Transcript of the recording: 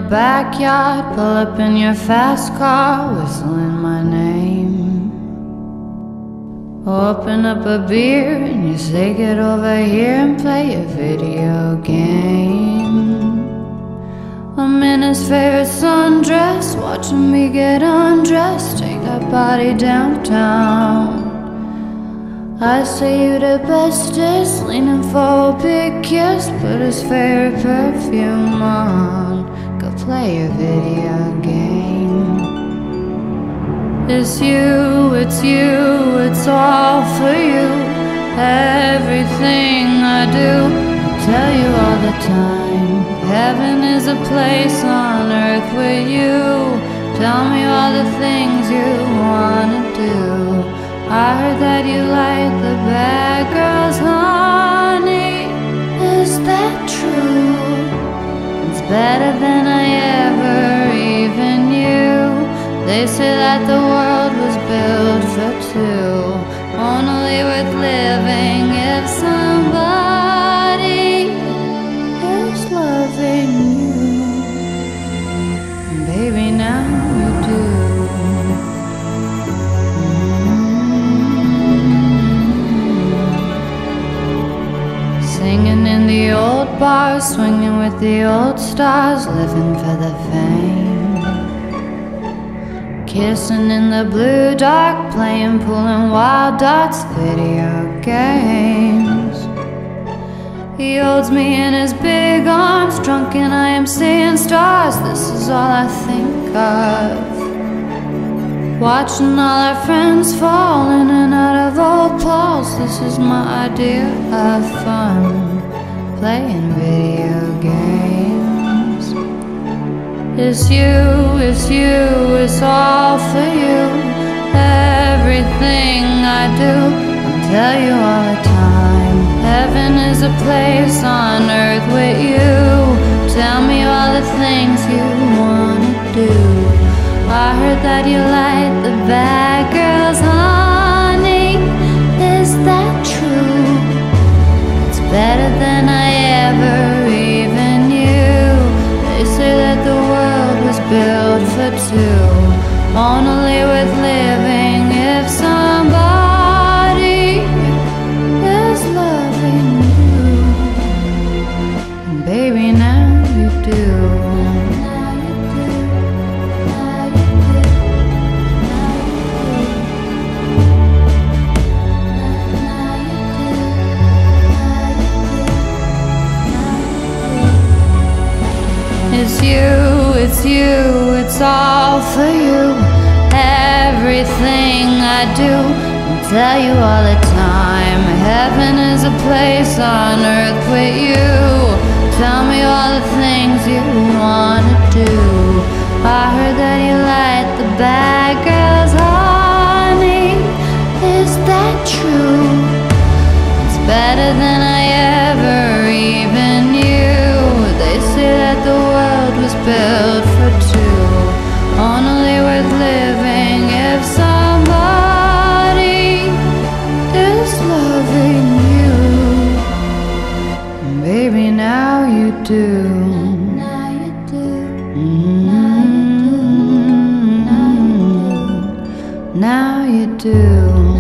backyard, pull up in your fast car, whistling my name. Open up a beer and you say get over here and play a video game. I'm in his favorite sundress, watching me get undressed, take that body downtown. I say you the bestest, leaning for a big kiss, put his favorite perfume on, go play a video game. It's you, it's all for you. Everything I do, I tell you all the time. Heaven is a place on earth with you. Tell me all the things you wanna do. I heard that you like the bad girls, honey. Is that true? It's better than I ever even knew. They say that the world was built for two, only worth living if somebody is loving you. And baby, now you do. Singing in the old bars, swinging with the old stars, living for the fame. Kissing in the blue dark, playing pool and wild darts, video games. He holds me in his big arms, drunk and I am seeing stars. This is all I think of, watching all our friends fall in and out of old clothes. This is my idea of fun, playing video games. It's you, it's all for you. Everything I do, I'll tell you all the time. Heaven is a place on earth with you. Tell me all the things you wanna do. I heard that you like the bad girls, honey. Is that true? It's better than I ever even knew. They say that the world was built for two, only worth living if somebody is loving you. And baby, now you do. It's you, it's all for you. Everything I do, I tell you all the time. Heaven is a place on earth with you. Tell me all the things you wanna do. I heard that you like the bad girls, honey. Is that true? It's better than I ever even knew. They say that the world was built for two, only worth living if somebody is loving you. And baby, now you do. Now you do. Now you do.